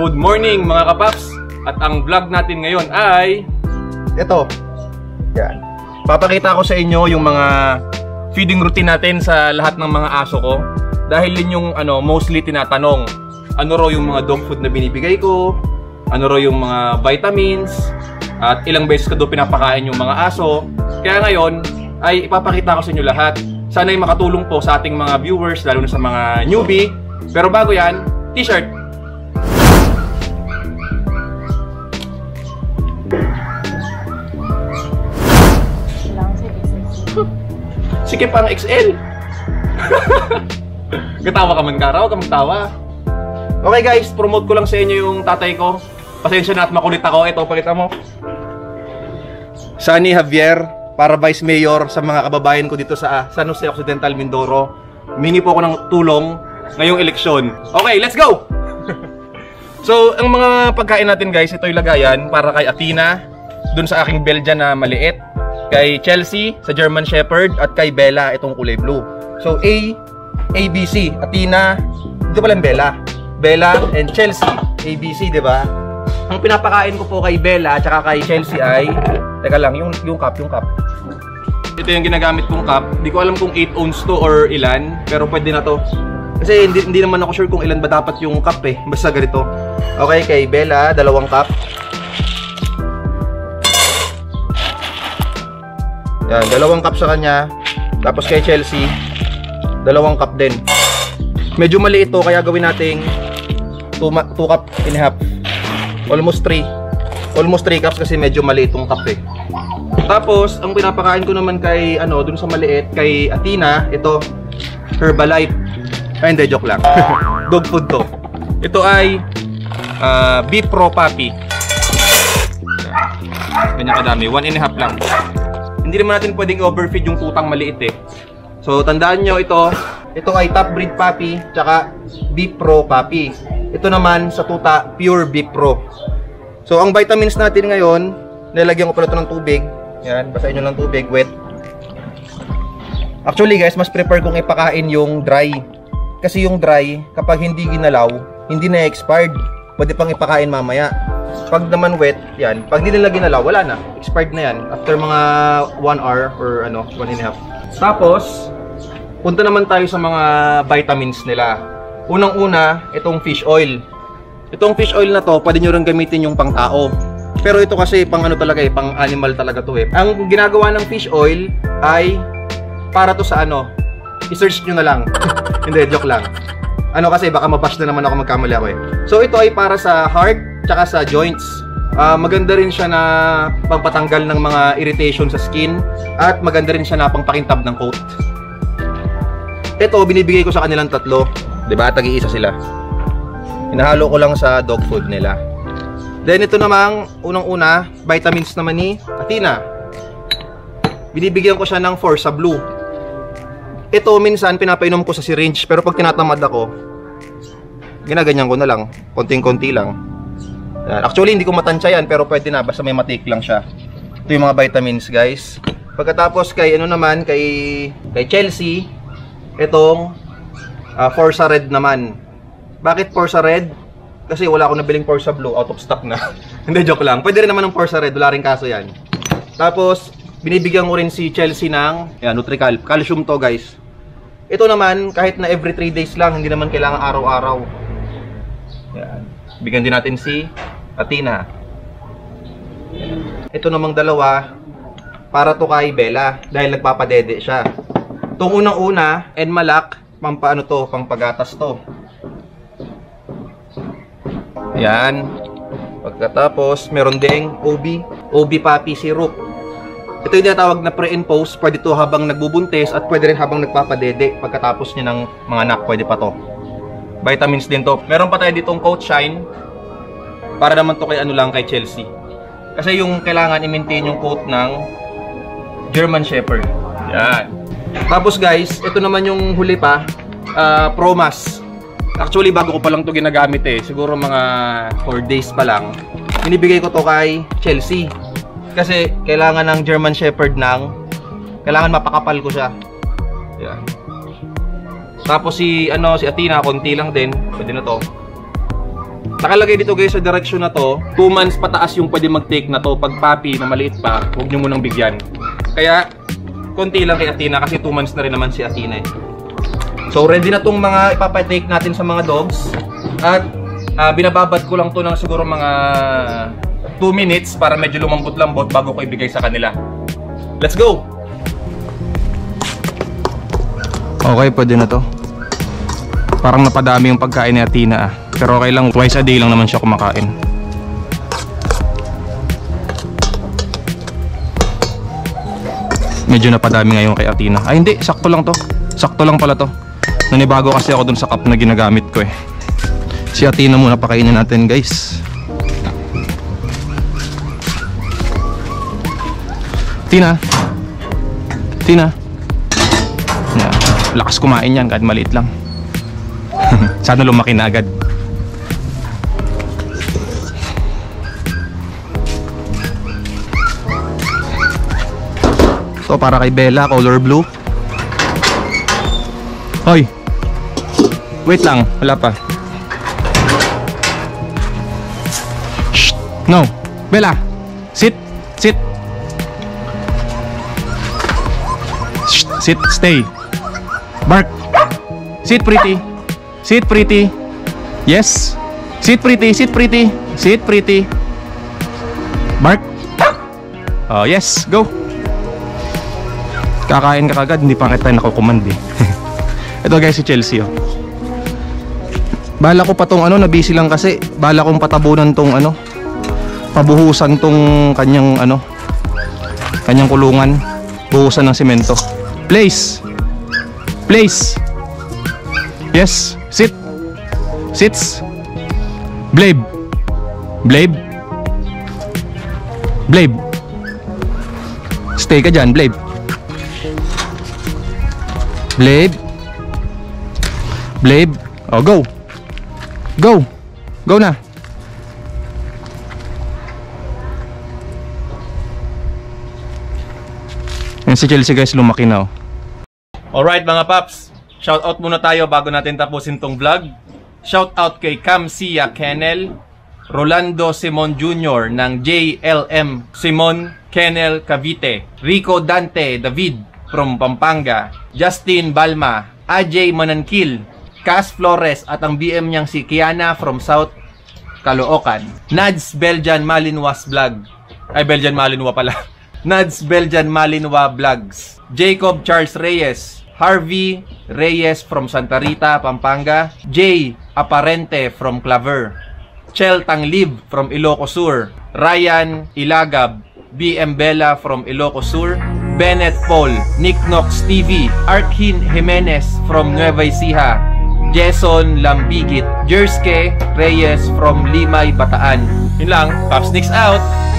Good morning mga kapaps! At ang vlog natin ngayon ay ito. Yan. Papakita ko sa inyo yung mga feeding routine natin sa lahat ng mga aso ko. Dahil yun yung mostly tinatanong. Ano raw yung mga dog food na binibigay ko? Ano raw yung mga vitamins? At ilang beses ko doon pinapakain yung mga aso. Kaya ngayon ay ipapakita ko sa inyo lahat. Sana ay makatulong po sa ating mga viewers, lalo na sa mga newbie. Pero bago yan, t-shirt! Sikip ang XL. Gatawa ka man, Karaw, ka magtawa. Okay guys, promote ko lang sa inyo yung tatay ko. Pasensya na at makulit ako. Ito, pakita mo. Sunny Javier, para Vice Mayor sa mga kababayan ko dito sa San Jose Occidental, Mindoro. Mingi po ako ng tulong ngayong eleksyon. Okay, let's go! So, ang mga pagkain natin guys, ito yung lagayan para kay Athena, dun sa aking Belgian na maliit, kay Chelsea sa German Shepherd, at kay Bella, itong kulay blue. So, ABC, Athena, dito pala yung Bella and Chelsea, ABC, di ba? Ang pinapakain ko po kay Bella at kay Chelsea ay, teka lang, yung cup. Ito yung ginagamit kong cup. Di ko alam kung 8 ounce to or ilan, pero pwede na to. Kasi hindi naman ako sure kung ilan ba dapat yung cup eh. Basta ganito. Okay, kay Bella, 2 cup. Yan, 2 cup sa kanya. Tapos kay Chelsea, 2 cup din. Medyo maliit to, kaya gawin nating 2 cup and a half. Almost 3 cups kasi medyo maliit tong cup eh. Tapos, ang pinapakain ko naman kay, dun sa maliit, kay Athena, ito, Herbalife. Ay, hindi, joke lang. Dog food to. Ito ay Beef Pro Puppy. Ganyan kadami, 1 and a half lang. Hindi naman natin pwedeng overfeed yung tutang maliit eh. So, tandaan nyo ito ay top breed puppy, tsaka Beef Pro Puppy. Ito naman sa tuta, Pure Beef Pro. So, ang vitamins natin ngayon, nilagyan ko pala ito ng tubig. Yan, basahin nyo lang tubig, wet. Actually guys, mas prefer kong ipakain yung dry. Kasi yung dry, kapag hindi ginalaw, hindi na expired. Pwede pang ipakain mamaya. Pag naman wet, yan. Pag hindi nila ginalaw, wala na. Expired na yan. After mga 1 hour or 1 and a half. Tapos, punta naman tayo sa mga vitamins nila. Unang-una, itong fish oil. Itong fish oil na to, pwede nyo rin gamitin yung pang tao. Pero ito kasi pang talaga eh, pang animal talaga to eh. Ang ginagawa ng fish oil ay para to sa i-search nyo na lang. Hindi, joke lang. Kasi baka mabash na naman ako, magkamali ako eh. So ito ay para sa heart, tsaka sa joints. Maganda rin siya na pangpatanggal ng mga irritation sa skin. At maganda rin siya na pangpakintab ng coat. Ito, binibigay ko sa kanilang 3. Diba? Tag-iisa sila. Hinahalo ko lang sa dog food nila. Then ito namang unang-una, vitamins naman ni Athena. Binibigyan ko siya ng Forza Blue. Ito minsan pinapainom ko sa syringe, pero pag tinatamad ako, ginaganyan ko na lang, konting-konti lang. Yan. Actually hindi ko matansya yan, pero pwede na, basta may matik lang siya. Ito yung mga vitamins guys. Pagkatapos kay kay Chelsea, itong Forza Red naman. Bakit Forza Red? Kasi wala akong nabiling Forza Blue, out of stock na. Hindi, joke lang. Pwede rin naman ng Forza Red, wala rin kaso yan. Tapos, binibigyan ko rin si Chelsea ng Nutrical. Calcium to guys. Ito naman, kahit na every 3 days lang, hindi naman kailangan araw-araw. Yan. Bigyan din natin si Athena. Ito namang 2, para to kay Bella, dahil nagpapadede siya. Itong unang-una, Enmalak, pampagatas to. Yan. Pagkatapos, meron ding OB Puppy Syrup. Ito yung tinatawag na pre and post. Pwede to habang nagbubuntis at pwede rin habang nagpapadede. Pagkatapos niya ng mga anak, pwede pa to. Vitamins din to. Meron pa tayo ditong Coat Shine. Para naman to kay kay Chelsea. Kasi yung kailangan i-maintain yung coat ng German Shepherd. Yan. Tapos guys, ito naman yung huli pa. Promas. Actually, bago ko pa lang to ginagamit eh. Siguro mga 4 days pa lang. Binibigay ko to kay Chelsea. Kasi kailangan ng German Shepherd kailangan mapakapal ko siya. Yan. Tapos si Athena, konti lang din. Pwede na to. Nakalagay dito guys sa direction na to, 2 months pataas yung pwede mag-take na to. Pag puppy na maliit pa, huwag nyo munang bigyan. Kaya, konti lang kay Athena kasi 2 months na rin naman si Athena eh. So ready na tong mga ipapatake natin sa mga dogs. At binababad ko lang to ng siguro mga 2 minutes para medyo lumambot-lambot bago ko ibigay sa kanila. Let's go! Okay, pwede na to. Parang napadami yung pagkain ni Athena pero okay lang, twice a day lang naman siya kumakain. Medyo napadami ngayon kay Athena. Ay hindi, sakto lang to. Sakto lang pala to. Nanibago kasi ako dun sa cup na ginagamit ko eh. Si Athena muna pakainin natin guys. Tina. Tina. Yeah. Lakas kumain yan kahit maliit lang. Sana lumaki na agad. So para kay Bella, color blue. Hoy. Wait lang, wala pa. Shh. No. Bella. Sit. Sit. Shh. Sit, stay. Bark. Sit pretty. Sit pretty. Yes. Sit pretty, sit pretty. Sit pretty. Bark. Oh, yes, go. Kakain ka kagad, hindi pa kita nakukumand eh. Ito guys si Chelsea oh. Bala ko pa tong ano, na-busy lang kasi. Bala kong patabunan tong ano, pabuhusan tong kanyang ano, kanyang kulungan. Buhusan ng semento. Place. Place. Yes. Sit. Sits. Blade. Blade. Blade. Stay ka dyan, Blade. Blade. Blade. Oh, go. Go. Go na. Yan si Chelsea guys, lumaki na oh. Alright mga paps, shoutout muna tayo bago natin tapusin tong vlog. Shoutout kay Camsia Kennel, Rolando Simon Jr. ng JLM Simon Kennel Cavite, Rico Dante David from Pampanga, Justin Balma, AJ Manankil, Cas Flores at ang BM niyang si Kiana from South Caloocan, Nads Belgian Malinwas Vlog, ay Belgian Malinwa pala, Nads Belgian Malinwa Vlogs, Jacob Charles Reyes, Harvey Reyes from Santa Rita, Pampanga, Jay Aparente from Claver, Chel Tanglib from Ilocos Sur, Ryan Ilagab, BM Bella from Ilocos Sur, Bennett Paul, Nick Knox TV, Arkhin Jimenez from Nueva Ecija, Jason Lambigit, Jerske Reyes from Limay, Bataan. Yun lang, Pops Nicks out!